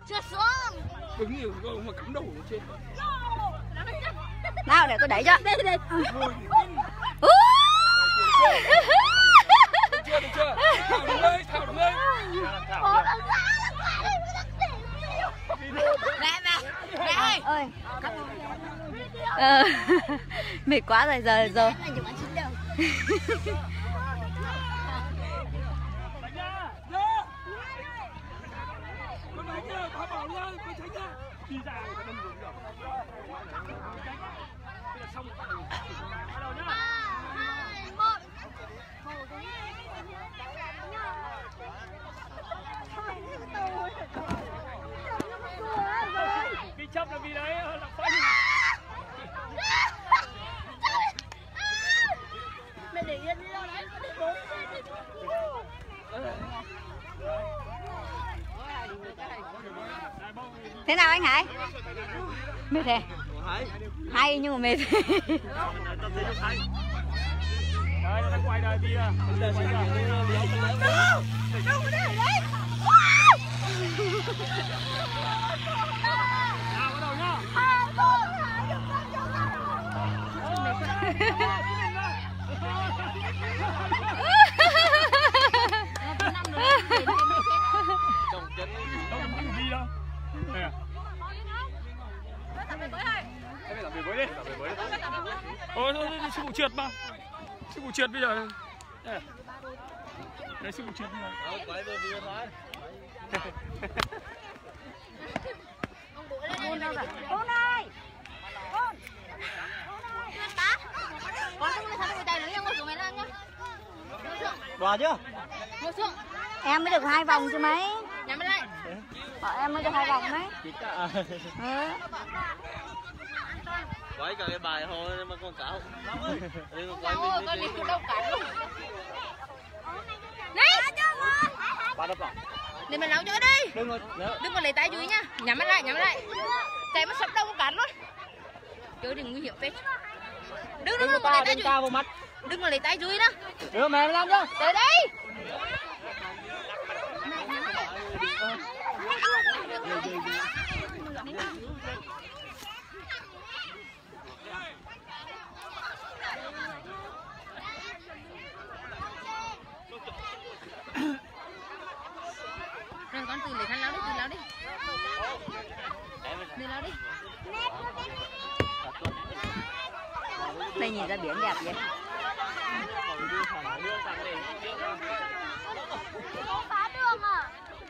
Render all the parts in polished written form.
Chưa xuống. Đừng nhiều mà cắm đầu trên. Nào để tôi đẩy cho. Đây đây. Được chưa? Thảo đứng lên, Thảo đứng lên. Mẹ ơi. Mệt quá rồi giờ. Đi ra người ta đâm rồi. Bây giờ xong rồi. Bắt đầu nhá. 3, 2, 1. Cái chấp là vì đấy là phanh. Mẹ để yên đi đâu đấy. Thế nào anh Hải? Mệt thế? Hay nhưng mà mệt. Đấy, nó đang quay đời kia. Đâu có để đấy. Nào bắt đầu nhá. 2, 1. Trồng chân đâu có gì đâu. Nè. Em phải làm về với đi. Ôi thôi sư phụ trượt mà. Sư phụ trượt bây giờ. Đây. Đấy sư phụ trượt bây giờ. Quay vừa thôi. Con đâu rồi? Con ơi. Con. Con không được thằng người tài nữa nha, ngồi xuống mày lên nhá. Đòa chưa? Ngồi xuống. Em mới được 2 vòng chứ mấy. Nhắm mắt lại. Em mới được 2 vòng mấy. Quay cả cái bài thôi mà con cáo. Ôi, con đi đâu cả luôn. Này! Ba đập vào. Để mình nấu cho đi. Đừng có lấy tay dưới nha. Nhắm mắt lại, nhắm mắt lại. Chạy mất sắp đâu con cắn luôn. Chơi đừng nguy hiểm phết. Đừng có lấy tay dưới. Vào mắt. Đừng có lấy tay dưới đó. Đưa mẹ làm cho. Tới đây. Rồi con từ lấy khăn lau đi, từ lau đi. Từ lau đi. Đây nhìn ra biển đẹp vậy. Không phá đường à?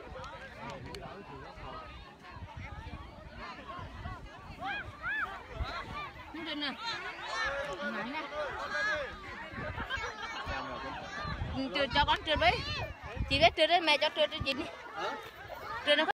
Không được nè. Ngắn nè. Trượt cho con trượt với. Chị biết trượt đấy, mẹ cho trượt cho chị đi. Trượt nó